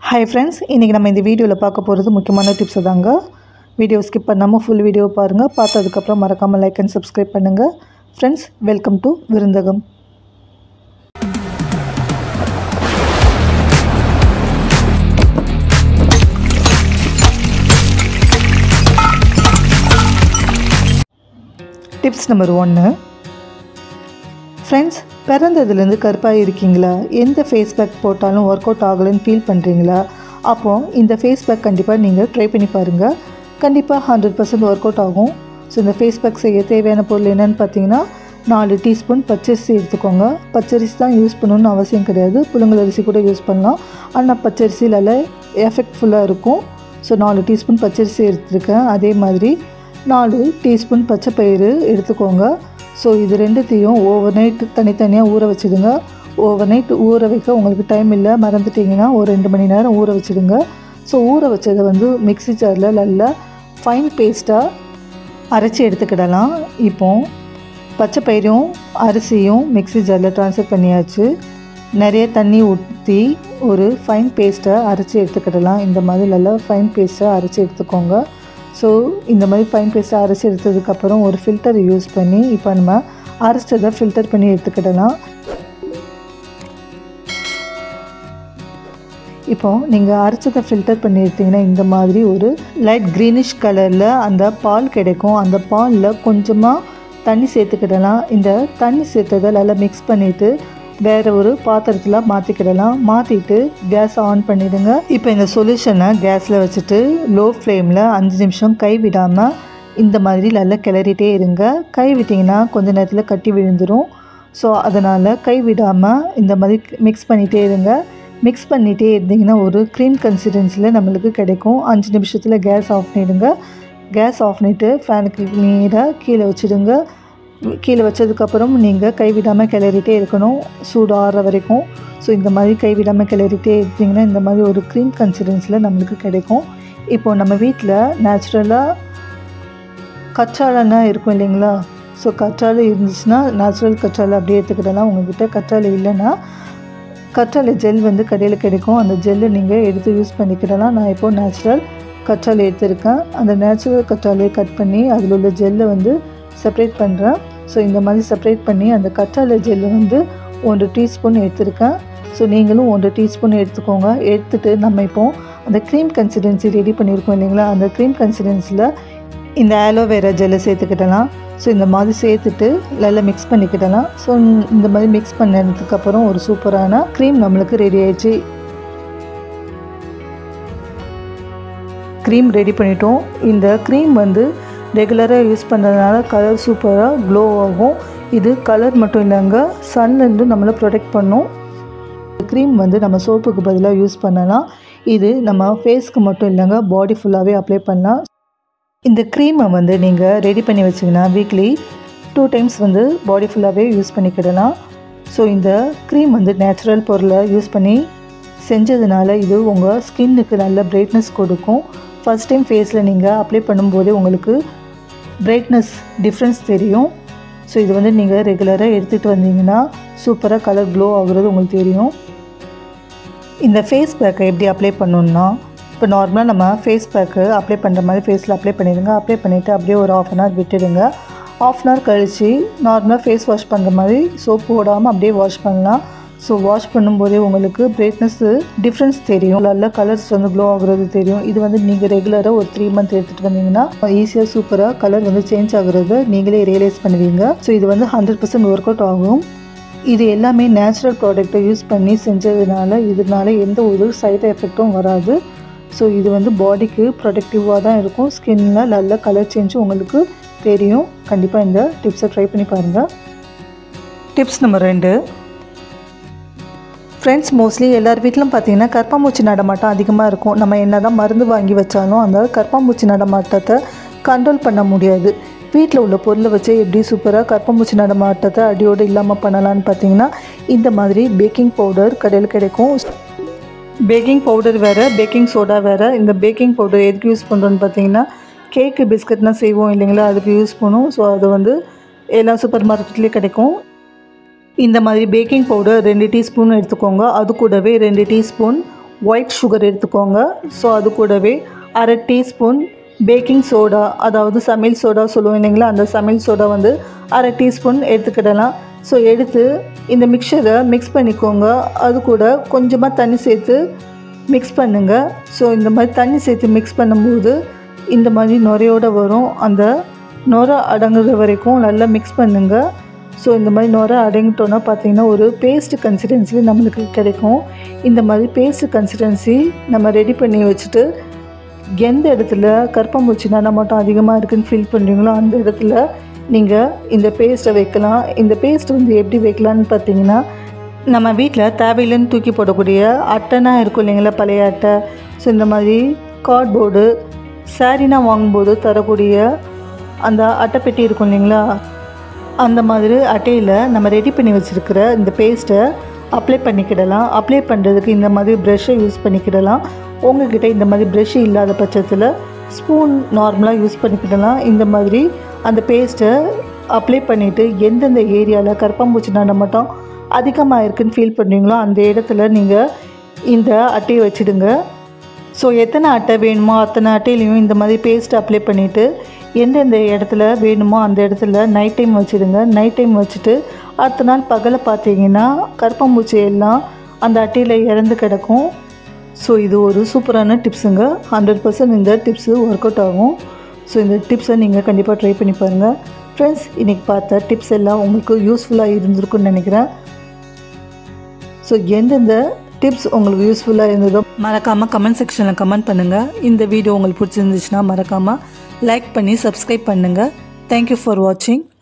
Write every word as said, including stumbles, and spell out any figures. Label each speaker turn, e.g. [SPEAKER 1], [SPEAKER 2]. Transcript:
[SPEAKER 1] Hi friends, இன்னைக்கு நம்ம இந்த வீடியோல பார்க்க போறது முக்கியமான டிப்ஸ் தாங்க. வீடியோ ஸ்கிப் பண்ணாம full வீடியோ பாருங்க. பார்த்ததுக்கு அப்புறம் மறக்காம லைக் and subscribe பண்ணுங்க. Friends, welcome to Virunthagam. Tips number one. Friends, பிறந்ததுலேருந்து கருப்பாக இருக்கீங்களா? எந்த ஃபேஸ் பேக் போட்டாலும் ஒர்க் அவுட் ஆகலைன்னு ஃபீல் பண்ணுறீங்களா? அப்போது இந்த ஃபேஸ் பேக் கண்டிப்பாக நீங்கள் ட்ரை பண்ணி பாருங்கள். கண்டிப்பாக ஹண்ட்ரட் பர்சன்ட் ஒர்க் அவுட் ஆகும். ஸோ இந்த ஃபேஸ் பேக் செய்ய தேவையான பொருள் என்னென்னு பார்த்தீங்கன்னா, நாலு டீஸ்பூன் பச்சரிசி எடுத்துக்கோங்க. பச்சரிசி தான் யூஸ் பண்ணணும்னு அவசியம் கிடையாது, புழுங்கல் அரிசி கூட யூஸ் பண்ணலாம். ஆனால் பச்சரிசி நல்லா எஃபெக்ட்ஃபுல்லாக இருக்கும். ஸோ நாலு டீஸ்பூன் பச்சரிசி எடுத்துருக்கேன். அதே மாதிரி நாலு டீஸ்பூன் பச்சை பயிறு எடுத்துக்கோங்க. ஸோ இது ரெண்டுத்தையும் ஓவர் நைட் தனித்தனியாக ஊற வச்சுடுங்க. ஓவர் நைட் ஊற வைக்க உங்களுக்கு டைம் இல்லை, மறந்துட்டிங்கன்னா ஒரு ரெண்டு மணி நேரம் ஊற வச்சுடுங்க. ஸோ ஊற வச்சதை வந்து மிக்ஸி ஜாரில் நல்லா ஃபைன் பேஸ்ட்டாக அரைச்சி எடுத்துக்கிடலாம். இப்போது பச்சை பயிரும் அரிசியும் மிக்ஸி ஜாரில் ட்ரான்ஸ்ஃபர் பண்ணியாச்சு. நிறைய தண்ணி ஊற்றி ஒரு ஃபைன் பேஸ்ட்டை அரைச்சி எடுத்துக்கிடலாம். இந்த மாதிரி நல்லா ஃபைன் பேஸ்ட்டாக அரைச்சி எடுத்துக்கோங்க. ஸோ இந்த மாதிரி ஃபைன் பேஸ்ட்டாக அரைச்சி எடுத்ததுக்கப்புறம் ஒரு ஃபில்டர் யூஸ் பண்ணி இப்போ நம்ம அரைச்சதை ஃபில்டர் பண்ணி எடுத்துக்கிடலாம். இப்போது நீங்கள் அரைச்சதை ஃபில்டர் பண்ணி எடுத்திங்கன்னா இந்த மாதிரி ஒரு லைட் க்ரீனிஷ் கலரில் அந்த பால் கிடைக்கும். அந்த பாலில் கொஞ்சமாக தண்ணி சேர்த்துக்கிடலாம். இந்த தண்ணி சேர்த்ததை நல்லா மிக்ஸ் பண்ணிவிட்டு வேறு ஒரு பாத்திரத்தில் மாற்றிக்கிடலாம். மாற்றிட்டு கேஸ் ஆன் பண்ணிவிடுங்க. இப்போ இந்த சொல்யூஷனை கேஸில் வச்சுட்டு லோ ஃப்ளேமில் அஞ்சு நிமிஷம் கை விடாமல் இந்த மாதிரி நல்லா கிளறிட்டே இருங்க. கை விட்டிங்கன்னா கொஞ்சம் நேரத்தில் கட்டி விழுந்துடும். ஸோ அதனால் கை விடாமல் இந்த மாதிரி மிக்ஸ் பண்ணிகிட்டே இருங்க. மிக்ஸ் பண்ணிகிட்டே இருந்தீங்கன்னா ஒரு க்ரீம் கன்சிஸ்டன்சியில் நம்மளுக்கு கிடைக்கும். அஞ்சு நிமிஷத்தில் கேஸ் ஆஃப் பண்ணிவிடுங்க. கேஸ் ஆஃப் பண்ணிவிட்டு ஃபேனுக்கு நேராக கீழே வச்சுடுங்க. கீழே வச்சதுக்கப்புறம் நீங்கள் கைவிடாமல் கிளறிட்டே இருக்கணும், சூடு ஆறுற வரைக்கும். ஸோ இந்த மாதிரி கைவிடாமல் கிளறிட்டே இருந்தீங்கன்னா இந்த மாதிரி ஒரு க்ரீம் கன்சிஸ்டன்சியில் நம்மளுக்கு கிடைக்கும். இப்போது நம்ம வீட்டில் நேச்சுரலாக கற்றாழைன்னா இருக்கும் இல்லைங்களா? ஸோ கற்றாழை இருந்துச்சுன்னா நேச்சுரல் கற்றாழை அப்படியே எடுத்துக்கிடலாம். உங்கள்கிட்ட கற்றாழை இல்லைன்னா கற்றாழை ஜெல் வந்து கடையில் கிடைக்கும். அந்த ஜெல்லை நீங்கள் எடுத்து யூஸ் பண்ணிக்கிடலாம். நான் இப்போது நேச்சுரல் கற்றாழை எடுத்துருக்கேன். அந்த நேச்சுரல் கற்றாழையை கட் பண்ணி அதில் உள்ள ஜெல்லை வந்து செப்ரேட் பண்ணுறேன். ஸோ இந்த மாதிரி செப்ரேட் பண்ணி அந்த கற்றாழை ஜெல்லு வந்து ஒன்று டீஸ்பூன் எடுத்துருக்கேன். ஸோ நீங்களும் ஒன்று டீஸ்பூன் எடுத்துக்கோங்க. எடுத்துகிட்டு நம்ம இப்போது அந்த க்ரீம் கன்சிஸ்டன்சி ரெடி பண்ணியிருக்கோம் இல்லைங்களா? அந்த க்ரீம் கன்சிஸ்டன்சியில் இந்த ஆலோவேரா ஜெல்லை சேர்த்துக்கிடலாம். ஸோ இந்த மாதிரி சேர்த்துட்டு நல்லா மிக்ஸ் பண்ணிக்கிடலாம். ஸோ இந்த மாதிரி மிக்ஸ் பண்ணதுக்கப்புறம் ஒரு சூப்பரான க்ரீம் நம்மளுக்கு ரெடி ஆயிடுச்சு. க்ரீம் ரெடி பண்ணிட்டோம். இந்த க்ரீம் வந்து ரெகுலராக யூஸ் பண்ணுறதுனால கலர் சூப்பராக க்ளோ ஆகும். இது கலர் மட்டும் இல்லைங்க, சன்லேருந்து நம்மளை ப்ரொடெக்ட் பண்ணும். க்ரீம் வந்து நம்ம சோப்புக்கு பதிலாக யூஸ் பண்ணலாம். இது நம்ம ஃபேஸ்க்கு மட்டும் இல்லைங்க, பாடி ஃபுல்லாகவே அப்ளை பண்ணலாம். இந்த க்ரீமை வந்து நீங்கள் ரெடி பண்ணி வச்சிங்கன்னா வீக்லி டூ டைம்ஸ் வந்து பாடி ஃபுல்லாகவே யூஸ் பண்ணிக்கிடலாம். ஸோ இந்த க்ரீம் வந்து நேச்சுரல் பொருளை யூஸ் பண்ணி செஞ்சதுனால இது உங்கள் ஸ்கின்னுக்கு நல்ல பிரைட்னஸ் கொடுக்கும். ஃபஸ்ட் டைம் ஃபேஸில் நீங்கள் அப்ளை பண்ணும்போதே உங்களுக்கு பிரைட்னஸ் டிஃப்ரென்ஸ் தெரியும். ஸோ இது வந்து நீங்கள் ரெகுலராக எடுத்துகிட்டு வந்தீங்கன்னா சூப்பராக கலர் க்ளோ ஆகுறது உங்களுக்கு தெரியும். இந்த ஃபேஸ் பேக்கை எப்படி அப்ளை பண்ணணுன்னா, இப்போ நார்மலாக நம்ம ஃபேஸ் பேக்கு அப்ளை பண்ணுற மாதிரி ஃபேஸில் அப்ளை பண்ணிடுங்க. அப்ளை பண்ணிவிட்டு அப்படியே ஒரு ஆஃப் அன் ஹவர் விட்டுடுங்க. ஆஃப் அன் ஹவர் கழித்து நார்மலாக ஃபேஸ் வாஷ் பண்ணுற மாதிரி சோப் போடாமல் அப்படியே வாஷ் பண்ணலாம். ஸோ வாஷ் பண்ணும்போதே உங்களுக்கு பிரைட்னஸ்ஸு டிஃப்ரென்ஸ் தெரியும், நல்ல கலர்ஸ் வந்து க்ளோ ஆகுறது தெரியும். இது வந்து நீங்கள் ரெகுலராக ஒரு த்ரீ மந்த் எடுத்துகிட்டு வந்தீங்கன்னா ஈஸியாக சூப்பராக கலர் வந்து சேஞ்ச் ஆகுறது நீங்களே ரியலைஸ் பண்ணுவீங்க. ஸோ இது வந்து ஹண்ட்ரட் பர்சன்ட் ஒர்க் அவுட் ஆகும். இது எல்லாமே நேச்சுரல் ப்ராடக்ட்டை யூஸ் பண்ணி செஞ்சதுனால இதனால எந்த ஒரு சைடு எஃபெக்டும் வராது. ஸோ இது வந்து பாடிக்கு ப்ரொடக்டிவாக தான் இருக்கும். ஸ்கின்னில் நல்ல கலர் சேஞ்சும் உங்களுக்கு தெரியும். கண்டிப்பாக இந்த டிப்ஸை ட்ரை பண்ணி பாருங்கள். டிப்ஸ் நம்பர் ரெண்டு. ஃப்ரெண்ட்ஸ், மோஸ்ட்லி எல்லார் வீட்டிலும் பார்த்தீங்கன்னா கரப்பாம்பூச்சி நடமாட்டம் அதிகமாக இருக்கும். நம்ம என்ன தான் மருந்து வாங்கி வச்சாலும் அந்த கரப்பாம்பூச்சி நடமாட்டத்தை கண்ட்ரோல் பண்ண முடியாது. வீட்டில் உள்ள பொருளை வச்சு எப்படி சூப்பராக கரப்பாம்பூச்சி நடமாட்டத்தை அடியோடு இல்லாமல் பண்ணலான்னு பார்த்தீங்கன்னா இந்த மாதிரி பேக்கிங் பவுடர் கடையில் கிடைக்கும். பேக்கிங் பவுடர் வேறு, பேக்கிங் சோடா வேறு. இந்த பேக்கிங் பவுடர் எதுக்கு யூஸ் பண்ணுறோன்னு பார்த்தீங்கன்னா கேக்கு பிஸ்கட்லாம் செய்வோம் இல்லைங்களா, அதுக்கு யூஸ் பண்ணுவோம். ஸோ அது வந்து எல்லா சூப்பர் மார்க்கெட்லேயும் கிடைக்கும். இந்த மாதிரி பேக்கிங் பவுடர் ரெண்டு டீஸ்பூன் எடுத்துக்கோங்க. அது கூடவே ரெண்டு டீஸ்பூன் ஒயிட் சுகர் எடுத்துக்கோங்க. ஸோ அது கூடவே அரை டீஸ்பூன் பேக்கிங் சோடா, அதாவது சமையல் சோடா சொல்லுவோம் இல்லைங்களா, அந்த சமையல் சோடா வந்து அரை டீஸ்பூன் எடுத்துக்கிடலாம். ஸோ எடுத்து இந்த மிக்சரை மிக்ஸ் பண்ணிக்கோங்க. அது கூட கொஞ்சமாக தண்ணி சேர்த்து மிக்ஸ் பண்ணுங்கள். ஸோ இந்த மாதிரி தண்ணி சேர்த்து மிக்ஸ் பண்ணும்போது இந்த மாதிரி நுரையோடு வரும். அந்த நுரை அடங்குற வரைக்கும் நல்லா மிக்ஸ் பண்ணுங்கள். ஸோ இந்த மாதிரி நுரை அடங்கிட்டோன்னா பார்த்திங்கன்னா ஒரு பேஸ்ட் கன்சிஸ்டன்சி நம்மளுக்கு கிடைக்கும். இந்த மாதிரி பேஸ்ட் கன்சிஸ்டன்சி நம்ம ரெடி பண்ணி வச்சுட்டு எந்த இடத்துல கற்பம்பூச்சி நடமாட்டம் அதிகமாக இருக்குதுன்னு ஃபீல் பண்ணுறீங்களோ அந்த இடத்துல நீங்கள் இந்த பேஸ்ட்டை வைக்கலாம். இந்த பேஸ்ட் வந்து எப்படி வைக்கலான்னு பார்த்தீங்கன்னா, நம்ம வீட்டில் தேவையில்லைன்னு தூக்கி போடக்கூடிய அட்டைனா இருக்கும் இல்லைங்களா, பழைய அட்டை. ஸோ இந்த மாதிரி கார்ட்போர்டு சாரீனா வாங்கும்போது தரக்கூடிய அந்த அட்டைப்பெட்டி இருக்கும் இல்லைங்களா, அந்த மாதிரி அட்டையில் நம்ம ரெடி பண்ணி வச்சுருக்கிற இந்த பேஸ்ட்டை அப்ளை பண்ணிக்கிடலாம். அப்ளை பண்ணுறதுக்கு இந்த மாதிரி ப்ரெஷ்ஷை யூஸ் பண்ணிக்கிடலாம். உங்கள்கிட்ட இந்த மாதிரி ப்ரெஷ் இல்லாத பட்சத்தில் ஸ்பூன் நார்மலாக யூஸ் பண்ணிக்கிடலாம். இந்த மாதிரி அந்த பேஸ்ட்டை அப்ளை பண்ணிவிட்டு எந்தெந்த ஏரியாவில் கற்பம்பூச்சி நடமாட்டம் அதிகமாக இருக்குதுன்னு ஃபீல் பண்ணுறீங்களோ அந்த இடத்துல நீங்கள் இந்த அட்டையை வச்சுடுங்க. ஸோ எத்தனை அட்டை வேணுமோ அத்தனை அட்டையிலையும் இந்த மாதிரி பேஸ்ட்டை அப்ளை பண்ணிவிட்டு எந்தெந்த இடத்துல வேணுமோ அந்த இடத்துல நைட் டைம் வச்சுடுங்க. நைட் டைம் வச்சுட்டு அடுத்த நாள் பகலை பார்த்தீங்கன்னா கற்பம்பூச்சி எல்லாம் அந்த அட்டையில் இறந்து கிடக்கும். ஸோ இது ஒரு சூப்பரான டிப்ஸுங்க. ஹண்ட்ரட் பர்சன்ட் இந்த டிப்ஸு ஒர்க் அவுட் ஆகும். ஸோ இந்த டிப்ஸை நீங்கள் கண்டிப்பாக ட்ரை பண்ணி பாருங்கள். ஃப்ரெண்ட்ஸ், இன்றைக்கி பார்த்த டிப்ஸ் எல்லாம் உங்களுக்கு யூஸ்ஃபுல்லாக இருந்திருக்குன்னு நினைக்கிறேன். ஸோ எந்தெந்த டிப்ஸ் உங்களுக்கு யூஸ்ஃபுல்லாக இருந்ததோ மறக்காமல் கமெண்ட் செக்ஷனில் கமெண்ட் பண்ணுங்கள். இந்த வீடியோ உங்களுக்கு பிடிச்சிருந்துச்சுன்னா மறக்காமல் லைக் பண்ணி சப்ஸ்கிரைப் பண்ணுங்கள். தேங்க்யூ ஃபார் வாட்சிங்.